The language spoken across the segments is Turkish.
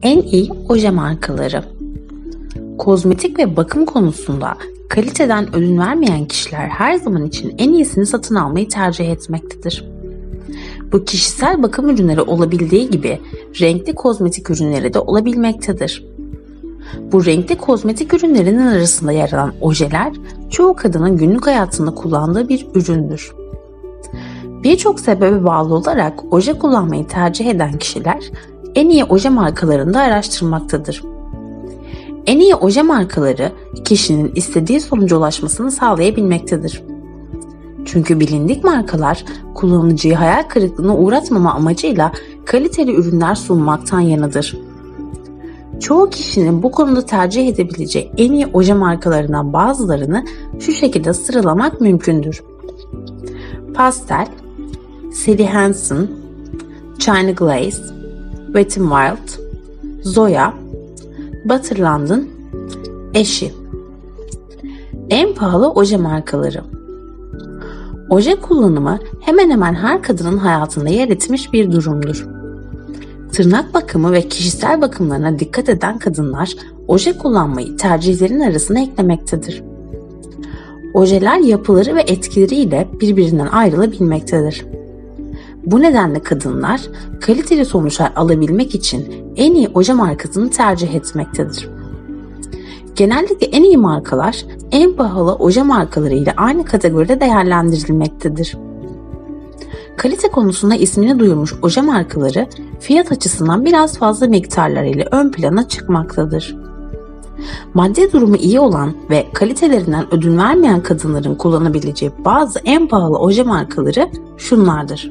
En iyi oje markaları. Kozmetik ve bakım konusunda kaliteden ödün vermeyen kişiler her zaman için en iyisini satın almayı tercih etmektedir. Bu kişisel bakım ürünleri olabildiği gibi renkli kozmetik ürünleri de olabilmektedir. Bu renkli kozmetik ürünlerinin arasında yer alan ojeler çoğu kadının günlük hayatında kullandığı bir üründür. Birçok sebebe bağlı olarak oje kullanmayı tercih eden kişiler en iyi oje markalarını da araştırmaktadır. En iyi oje markaları kişinin istediği sonuca ulaşmasını sağlayabilmektedir. Çünkü bilindik markalar kullanıcıyı hayal kırıklığına uğratmama amacıyla kaliteli ürünler sunmaktan yanadır. Çoğu kişinin bu konuda tercih edebileceği en iyi oje markalarından bazılarını şu şekilde sıralamak mümkündür. Pastel, Sally Hansen, China Glaze, Wet n Wild, Zoya, Butter London, Essie. En pahalı oje markaları. Oje kullanımı hemen hemen her kadının hayatında yer etmiş bir durumdur. Tırnak bakımı ve kişisel bakımlarına dikkat eden kadınlar oje kullanmayı tercihlerin arasına eklemektedir. Ojeler yapıları ve etkileriyle birbirinden ayrılabilmektedir. Bu nedenle kadınlar kaliteli sonuçlar alabilmek için en iyi oje markasını tercih etmektedir. Genellikle en iyi markalar en pahalı oje markaları ile aynı kategoride değerlendirilmektedir. Kalite konusunda ismini duyurmuş oje markaları fiyat açısından biraz fazla miktarlar ile ön plana çıkmaktadır. Maddi durumu iyi olan ve kalitelerinden ödün vermeyen kadınların kullanabileceği bazı en pahalı oje markaları şunlardır: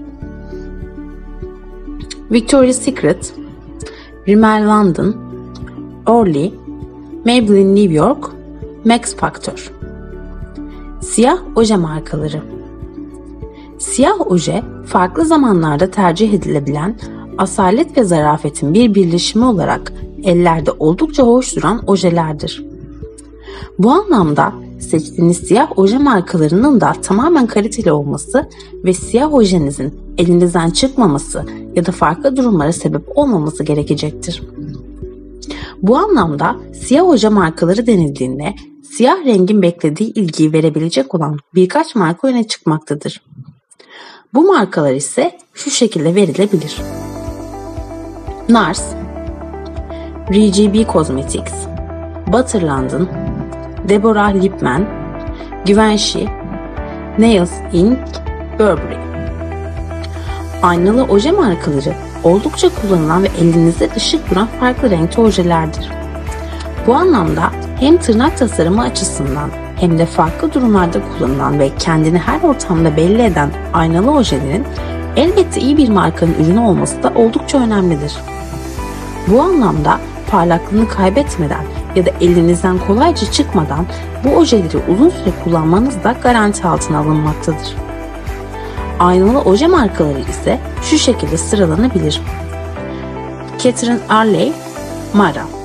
Victoria's Secret, Rimmel London, Orly, Maybelline New York, Max Factor. Siyah oje markaları. Siyah oje, farklı zamanlarda tercih edilebilen asalet ve zarafetin bir birleşimi olarak ellerde oldukça hoş duran ojelerdir. Bu anlamda seçtiğiniz siyah oje markalarının da tamamen kaliteli olması ve siyah ojenizin elinizden çıkmaması ya da farklı durumlara sebep olmaması gerekecektir. Bu anlamda siyah oje markaları denildiğinde siyah rengin beklediği ilgiyi verebilecek olan birkaç marka öne çıkmaktadır. Bu markalar ise şu şekilde verilebilir: NARS, RGB Cosmetics, Butter London, Deborah Lippmann, Givenchy, Nails Inc., Burberry. Aynalı oje markaları oldukça kullanılan ve elinizde de şık duran farklı renkli ojelerdir. Bu anlamda hem tırnak tasarımı açısından hem de farklı durumlarda kullanılan ve kendini her ortamda belli eden aynalı ojelerin elbette iyi bir markanın ürünü olması da oldukça önemlidir. Bu anlamda parlaklığını kaybetmeden ya da elinizden kolayca çıkmadan bu ojeleri uzun süre kullanmanız da garanti altına alınmaktadır. Aynalı oje markaları ise şu şekilde sıralanabilir: Catherine Arley, Mara.